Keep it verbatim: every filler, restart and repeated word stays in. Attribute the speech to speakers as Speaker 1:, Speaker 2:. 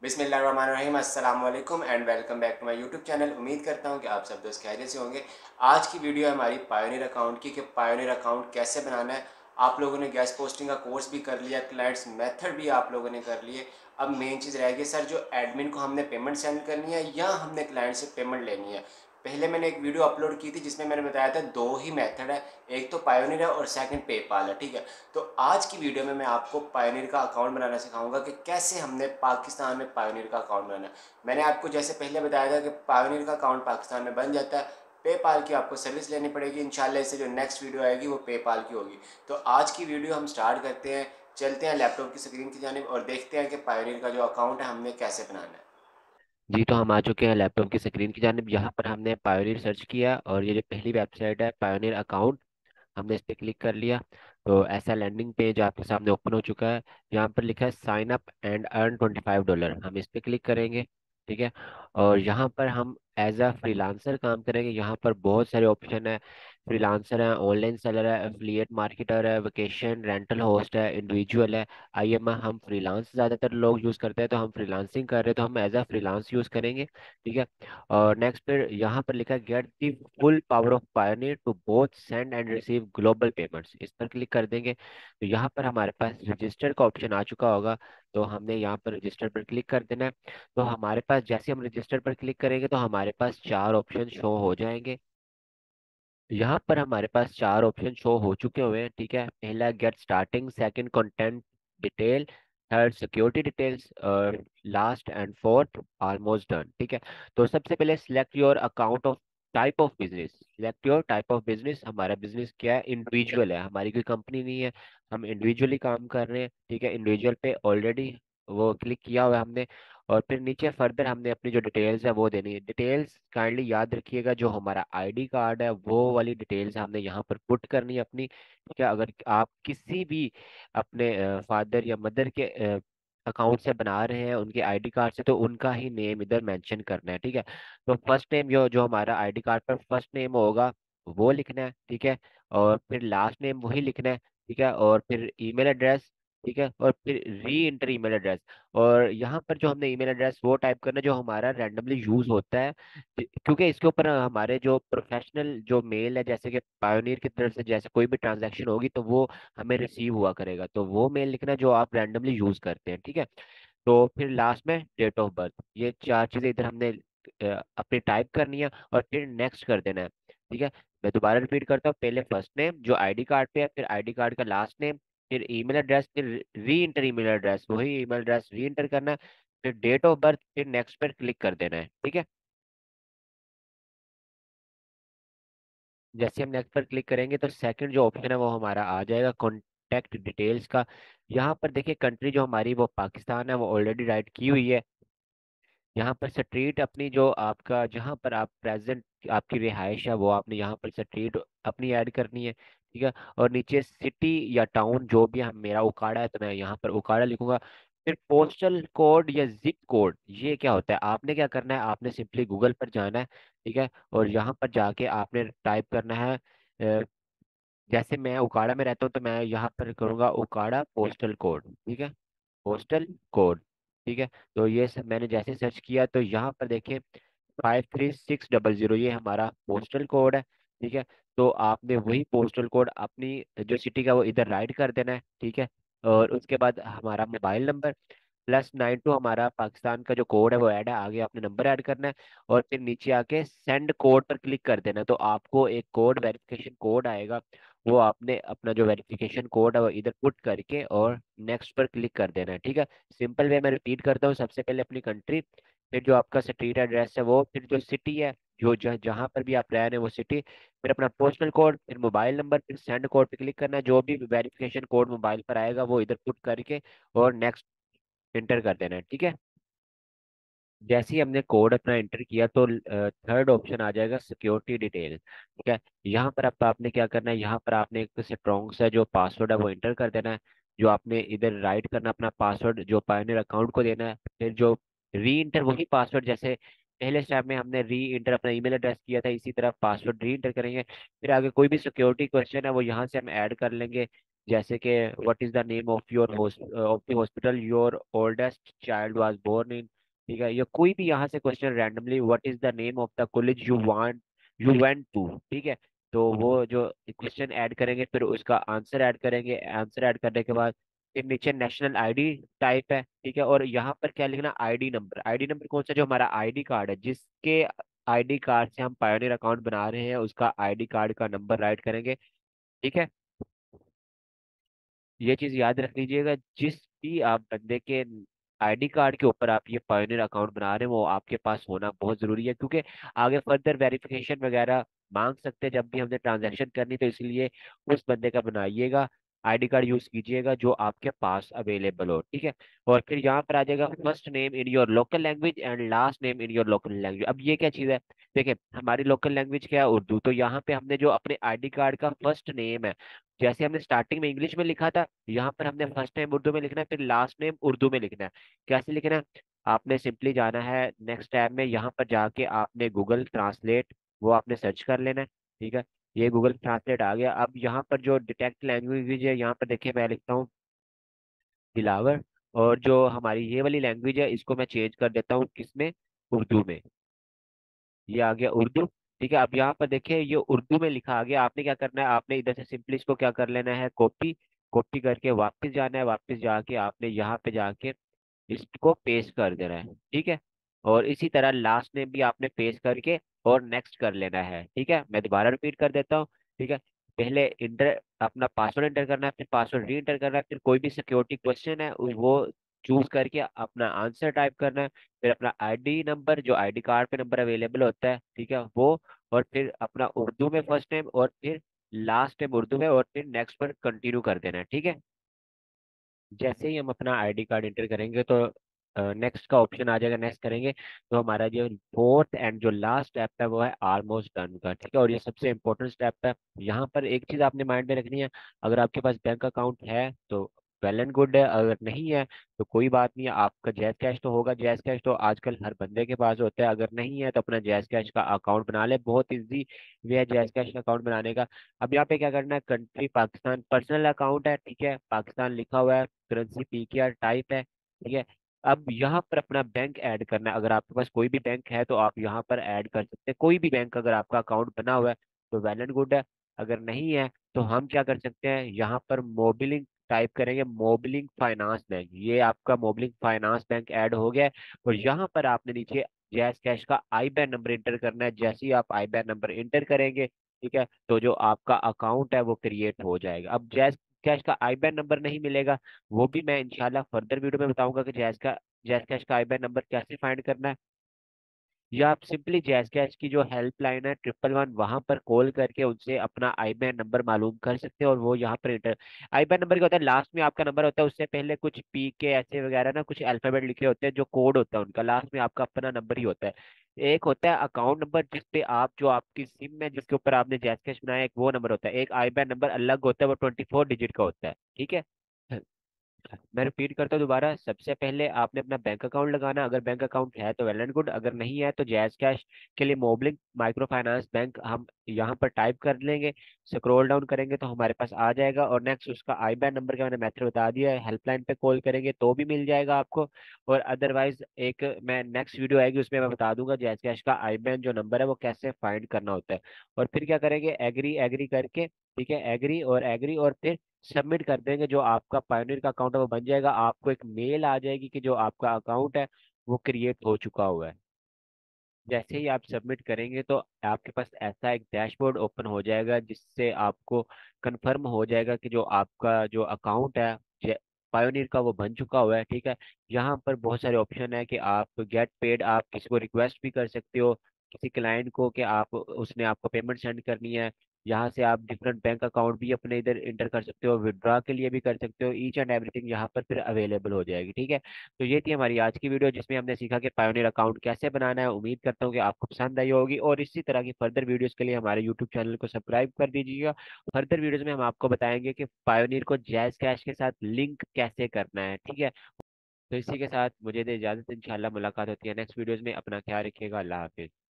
Speaker 1: बिस्मिल्लाहिर्रहमानिर्रहीम अस्सलाम वालेकुम and welcome back to my YouTube channel. उम्मीद करता हूं कि आप सब दोस्त खैरियत से होंगे। आज की वीडियो है हमारी पायोनियर अकाउंट की कि पायोनियर अकाउंट कैसे बनाना है। आप लोगों ने गैस पोस्टिंग का कोर्स भी कर लिया, क्लाइंट्स मेथड भी आप लोगों ने कर लिए। अब मेन चीज़ रह गई सर, जो एडमिन को हमने पेमेंट सेंड करनी है या हमने क्लाइंट से पेमेंट लेनी है। पहले मैंने एक वीडियो अपलोड की थी जिसमें मैंने बताया था दो ही मेथड है, एक तो पायोनियर है और सेकंड पेपाल है। ठीक है, तो आज की वीडियो में मैं आपको पायोनियर का अकाउंट बनाना सिखाऊंगा कि कैसे हमने पाकिस्तान में पायोनियर का अकाउंट बनाना है। मैंने आपको जैसे पहले बताया था कि पायोनियर का अकाउंट पाकिस्तान में बन जाता है, पेपाल की आपको सर्विस लेनी पड़ेगी। इंशाल्लाह इससे जो नेक्स्ट वीडियो आएगी वो पेपाल की होगी। तो आज की वीडियो हम स्टार्ट करते हैं, चलते हैं लैपटॉप की स्क्रीन की जानिब और देखते हैं कि पायोनियर का जो अकाउंट है हमने कैसे बनाना है।
Speaker 2: जी, तो हम आ चुके हैं लैपटॉप की स्क्रीन की जानिब। यहाँ पर हमने पायोनियर सर्च किया और ये जो पहली वेबसाइट है पायोनियर अकाउंट, हमने इस पर क्लिक कर लिया। तो ऐसा लैंडिंग पेज आपके सामने ओपन हो चुका है। यहाँ पर लिखा है sign up and earn twenty five dollar, हम इस पर क्लिक करेंगे। ठीक है, और यहाँ पर हम एज अ फ्रीलांसर काम करेंगे। यहाँ पर बहुत सारे ऑप्शन है। फ्रीलांसर है, ऑनलाइन सेलर है, एफिलिएट मार्केटर है, वेकेशन रेंटल होस्ट है, इंडिविजुअल है। आई एम हम फ्रीलांस ज़्यादातर लोग यूज़ करते हैं, तो हम फ्रीलांसिंग कर रहे हैं तो हम एज अ फ्रीलांस यूज़ करेंगे। ठीक है, और नेक्स्ट फिर यहाँ पर लिखा है get the full power of Payoneer to both send and receive global payments, इस पर क्लिक कर देंगे। तो यहाँ पर हमारे पास रजिस्टर का ऑप्शन आ चुका होगा, तो हमने यहाँ पर रजिस्टर पर क्लिक कर देना है। तो हमारे पास जैसे हम रजिस्टर पर क्लिक करेंगे तो हमारे पास चार ऑप्शन शो हो जाएंगे। यहाँ पर हमारे पास चार ऑप्शन शो हो चुके हुए हैं। ठीक है, पहला get starting, second content detail, third security details और last and fourth almost done. ठीक है, तो सबसे पहले select your account of type of business. Select your type of business, हमारा बिजनेस क्या है? इंडिविजुअल है, हमारी कोई कंपनी नहीं है, हम इंडिविजुअली काम कर रहे हैं। ठीक है, इंडिविजुअल पे ऑलरेडी वो क्लिक किया हुआ है हमने। और फिर नीचे फर्दर हमने अपनी जो डिटेल्स है वो देनी है। डिटेल्स काइंडली याद रखिएगा, जो हमारा आईडी कार्ड है वो वाली डिटेल्स हमने यहाँ पर पुट करनी है अपनी। ठीक है, अगर आप किसी भी अपने फादर या मदर के अकाउंट से बना रहे हैं उनके आईडी कार्ड से, तो उनका ही नेम इधर मेंशन करना है। ठीक है, तो फर्स्ट नेम जो जो हमारा आईडी कार्ड पर फर्स्ट नेम होगा वो लिखना है। ठीक है, और फिर लास्ट नेम वही लिखना है। ठीक है, और फिर ईमेल एड्रेस। ठीक है, और फिर री इंटर ईमेल एड्रेस। और यहाँ पर जो हमने ईमेल एड्रेस वो टाइप करना है जो हमारा रैंडमली यूज होता है, क्योंकि इसके ऊपर हमारे जो प्रोफेशनल जो मेल है, जैसे कि पायोनियर की तरफ से जैसे कोई भी ट्रांजैक्शन होगी तो वो हमें रिसीव हुआ करेगा, तो वो मेल लिखना जो आप रैंडमली यूज करते हैं। ठीक है, तो फिर लास्ट में डेट ऑफ बर्थ, ये चार चीजें इधर हमने अ, अपनी टाइप करनी है और फिर नेक्स्ट कर देना है। ठीक है, मैं दोबारा रिपीट करता हूँ। पहले फर्स्ट नेम जो आईडी कार्ड पे है, फिर आईडी कार्ड का लास्ट नेम, फिर ईमेल एड्रेस, फिर री इंटर ईमेल एड्रेस, वही ईमेल एड्रेस री इंटर करना है, फिर डेट ऑफ बर्थ, फिर नेक्स्ट पर क्लिक कर देना है। ठीक है, जैसे हम नेक्स्ट पर क्लिक करेंगे तो सेकंड जो ऑप्शन है वो हमारा आ जाएगा कॉन्टैक्ट डिटेल्स का। यहाँ पर देखिए कंट्री जो हमारी वो पाकिस्तान है वो ऑलरेडी राइट की हुई है। यहाँ पर स्ट्रीट अपनी जो आपका जहाँ पर आप प्रेजेंट आपकी रिहाइश है वो आपने यहाँ पर स्ट्रीट अपनी ऐड करनी है। ठीक है, और नीचे सिटी या टाउन जो भी है, मेरा उकाड़ा है तो मैं यहाँ पर उकाड़ा लिखूंगा। फिर पोस्टल कोड या जिप कोड, ये क्या होता है? आपने क्या करना है, आपने सिंपली गूगल पर जाना है। ठीक है, और यहाँ पर जाके आपने टाइप करना है, अ, जैसे मैं उकाड़ा में रहता हूँ तो मैं यहाँ पर करूँगा उकाड़ा पोस्टल कोड। ठीक है, पोस्टल कोड। ठीक है, तो ये सब मैंने जैसे सर्च किया तो यहाँ पर देखिए five three six double zero, ये हमारा पोस्टल कोड है। ठीक है, तो आपने वही पोस्टल कोड अपनी जो सिटी का वो इधर राइट कर देना है। ठीक है, और उसके बाद हमारा mobile number plus nine two हमारा पाकिस्तान का जो कोड है वो ऐड है, आगे आपने नंबर ऐड करना है। और फिर नीचे आके सेंड कोड पर क्लिक कर देना है, तो आपको एक कोड वेरिफिकेशन कोड आएगा, वो आपने अपना जो वेरिफिकेशन कोड है वो इधर पुट करके और नेक्स्ट पर क्लिक कर देना है। ठीक है, सिंपल वे मैं रिपीट करता हूँ। सबसे पहले अपनी कंट्री, फिर जो आपका स्ट्रीट एड्रेस है वो, फिर जो सिटी है जो जह, जहाँ पर भी आप रह रहे हैं वो सिटी, फिर अपना पोस्टल कोड, फिर मोबाइल नंबर, फिर सेंड कोड पे क्लिक करना है। जो भी वेरिफिकेशन कोड मोबाइल पर आएगा वो इधर पुट करके और नेक्स्ट इंटर कर देना है। ठीक है, जैसे ही हमने कोड अपना एंटर किया तो थर्ड ऑप्शन आ जाएगा सिक्योरिटी डिटेल। ठीक है, यहाँ पर आप, आपने क्या करना है, यहाँ पर आपने एक स्ट्रॉन्ग सा जो पासवर्ड है वो एंटर कर देना है। जो आपने इधर राइट करना अपना पासवर्ड जो पायनियर अकाउंट को देना है, फिर जो री इंटर वही पासवर्ड जैसे पहले स्टेप में हमने री इंटर अपना ईमेल एड्रेस किया था, इसी तरह पासवर्ड री इंटर करेंगे। फिर आगे कोई भी सिक्योरिटी क्वेश्चन है वो यहाँ से हम ऐड कर लेंगे। जैसे कि what is the name of your of the hospital your oldest child was born in. ठीक है, या कोई भी यहाँ से question randomly, what is the name of the college you want you went to. ठीक है, तो वो जो क्वेश्चन ऐड करेंगे फिर उसका आंसर ऐड करेंगे, आंसर ऐड करने के बाद फिर नीचे नेशनल आईडी टाइप है। ठीक है, और यहाँ पर क्या लिखना, आईडी नंबर। आईडी नंबर कौन सा, जो हमारा आईडी कार्ड है, जिसके आईडी कार्ड से हम पायोनियर अकाउंट बना रहे हैं उसका आईडी कार्ड का नंबर राइट करेंगे। ठीक है, ये चीज याद रख लीजिएगा, जिस भी आप बंदे के आईडी कार्ड के ऊपर आप ये पायोनियर अकाउंट बना रहे हैं वो आपके पास होना बहुत जरूरी है, क्योंकि आगे फर्दर वेरिफिकेशन वगैरह मांग सकते हैं जब भी हमने ट्रांजैक्शन करनी, तो इसलिए उस बंदे का बनाइएगा, आईडी कार्ड यूज कीजिएगा जो आपके पास अवेलेबल हो। ठीक है, और फिर यहाँ पर आ जाएगा first name in your local language and last name in your local language. अब ये क्या चीज है, देखिए हमारी लोकल लैंग्वेज क्या है, उर्दू, तो यहाँ पे हमने जो अपने आईडी कार्ड का फर्स्ट नेम है, जैसे हमने स्टार्टिंग में इंग्लिश में लिखा था, यहाँ पर हमने फर्स्ट नेम उर्दू में लिखना है, फिर लास्ट नेम उर्दू में लिखना है। कैसे लिखना है, आपने सिंपली जाना है नेक्स्ट टैब में, यहाँ पर जाके आपने गूगल ट्रांसलेट वो आपने सर्च कर लेना है। ठीक है, ये गूगल ट्रांसलेट आ गया। अब यहाँ पर जो डिटेक्ट लैंग्वेज है, यहाँ पर देखिए मैं लिखता हूँ दिलावर, और जो हमारी ये वाली लैंग्वेज है इसको मैं चेंज कर देता हूँ किसमें, उर्दू में। ये आ गया उर्दू। ठीक है, अब यहाँ पर देखिए ये उर्दू में लिखा आ गया। आपने क्या करना है, आपने इधर से सिंपली इसको क्या कर लेना है, कॉपी कॉपी करके वापस जाना है, वापस जाके आपने यहाँ पे जाके इसको पेस्ट कर देना है। ठीक है, और इसी तरह लास्ट नेम भी आपने पेस्ट करके और नेक्स्ट कर लेना है। ठीक है, मैं दोबारा रिपीट कर देता हूँ। ठीक है, पहले इंटर अपना पासवर्ड एंटर करना है, फिर पासवर्ड री एंटर करना है, फिर कोई भी सिक्योरिटी क्वेश्चन है वो चूज करके अपना आंसर टाइप करना है, फिर अपना आईडी नंबर जो आईडी कार्ड पे नंबर अवेलेबल होता है, ठीक है वो, और फिर अपना उर्दू में फर्स्ट नेम और फिर लास्ट नेम उर्दू में, और फिर नेक्स्ट पर कंटिन्यू कर देना है। ठीक है, जैसे ही हम अपना आईडी कार्ड एंटर करेंगे तो नेक्स्ट का ऑप्शन आ जाएगा, नेक्स्ट करेंगे तो हमारा जो फोर्थ एंड जो लास्ट स्टेप है वो है ऑलमोस्ट डन का। ठीक है, और ये सबसे इंपॉर्टेंट स्टेप है। यहाँ पर एक चीज आपने माइंड में रखनी है, अगर आपके पास बैंक अकाउंट है तो वेल एंड गुड है, अगर नहीं है तो कोई बात नहीं है, आपका जैज कैश तो होगा। जैज कैश तो आजकल हर बंदे के पास होता है, अगर नहीं है तो अपना जैज कैश का अकाउंट बना ले, बहुत इजी वे है जैज कैश का अकाउंट बनाने का। अब यहाँ पे क्या करना है, कंट्री पाकिस्तान, पर्सनल अकाउंट है, ठीक है, पाकिस्तान लिखा हुआ है, currency P K R type है। ठीक है, अब यहाँ पर अपना बैंक ऐड करना है। अगर आपके पास कोई भी बैंक है तो आप यहाँ पर ऐड कर सकते हैं, कोई भी बैंक अगर आपका अकाउंट बना हुआ है तो वेल एंड गुड है। अगर नहीं है तो हम क्या कर सकते हैं, यहाँ पर मोबिलिंग टाइप करेंगे, मोबिलिंग फाइनेंस बैंक, ये आपका मोबिलिंग फाइनेंस बैंक ऐड हो गया है। और यहाँ पर आपने नीचे जैस कैश का आई बैन नंबर इंटर करना है। जैसे ही आप आई बैन नंबर इंटर करेंगे, ठीक है, तो जो आपका अकाउंट है वो क्रिएट हो जाएगा। अब जैस कैश का आई बैन नंबर नहीं मिलेगा, वो भी मैं इंशाल्लाह फर्दर वीडियो में बताऊंगा कि जैस का जैस कैश का आई बैन नंबर कैसे फाइंड करना है। या आप सिंपली जैस कैश की जो हेल्पलाइन है ट्रिपल वन, वहां पर कॉल करके उनसे अपना आई बैन नंबर मालूम कर सकते हैं, और वो यहाँ पर इंटर। आई बैन नंबर क्या होता है, लास्ट में आपका नंबर होता है, उससे पहले कुछ पी के ऐसे वगैरह ना कुछ अल्फाबेट लिखे होते हैं जो कोड होता है उनका, लास्ट में आपका अपना नंबर ही होता है। एक होता है अकाउंट नंबर जिसपे आप जो आपकी सिम में जिसके ऊपर आपने जैस कैश बनाया, एक वो नंबर होता है। एक आई बैन नंबर अलग होता है, वो ट्वेंटी फोर डिजिट का होता है। ठीक है, मैं रिपीट करता हूँ दोबारा, सबसे पहले आपने अपना बैंक अकाउंट लगाना, अगर बैंक अकाउंट है तो वेल एंड गुड, अगर नहीं है तो जैज कैश के लिए मोबलिंग माइक्रो फाइनेंस बैंक हम यहाँ पर टाइप कर लेंगे, स्क्रॉल डाउन करेंगे तो हमारे पास आ जाएगा, और नेक्स्ट उसका आई बैन नंबर का मैंने मेथड बता दिया है, हेल्पलाइन पे कॉल करेंगे तो भी मिल जाएगा आपको। और अदरवाइज एक मैं नेक्स्ट वीडियो आएगी उसमें मैं बता दूंगा जैज कैश का आई बैन जो नंबर है वो कैसे फाइंड करना होता है। और फिर क्या करेंगे, एग्री एग्री करके, ठीक है, एग्री और एग्री, और फिर सबमिट कर देंगे, जो आपका पायोनियर का अकाउंट है वो बन जाएगा। आपको एक मेल आ जाएगी कि जो आपका अकाउंट है वो क्रिएट हो चुका हुआ है। जैसे ही आप सबमिट करेंगे तो आपके पास ऐसा एक डैशबोर्ड ओपन हो जाएगा जिससे आपको कंफर्म हो जाएगा कि जो आपका जो अकाउंट है पायोनियर का वो बन चुका हुआ है। ठीक है, यहाँ पर बहुत सारे ऑप्शन है कि आप गेट पेड, आप किसी को रिक्वेस्ट भी कर सकते हो किसी क्लाइंट को कि आप उसने आपको पेमेंट सेंड करनी है। यहाँ से आप डिफरेंट बैंक अकाउंट भी अपने इधर इंटर कर सकते हो, विड्रॉ के लिए भी कर सकते हो, ईच एंड एवरीथिंग यहाँ पर फिर अवेलेबल हो जाएगी। ठीक है, तो ये थी हमारी आज की वीडियो जिसमें हमने सीखा कि पायोनियर अकाउंट कैसे बनाना है। उम्मीद करता हूँ कि आपको पसंद आई होगी, और इसी तरह की फर्दर वीडियोस के लिए हमारे यूट्यूब चैनल को सब्सक्राइब कर दीजिएगा। फर्दर वीडियोस में हम आपको बताएंगे कि पायोनियर को जैज कैश के साथ लिंक कैसे करना है। ठीक है, तो इसी के साथ मुझे दे इजाजत, इंशाल्लाह मुलाकात होती है नेक्स्ट वीडियोस में। अपना ख्याल रखिएगा, अल्लाह हाफिज।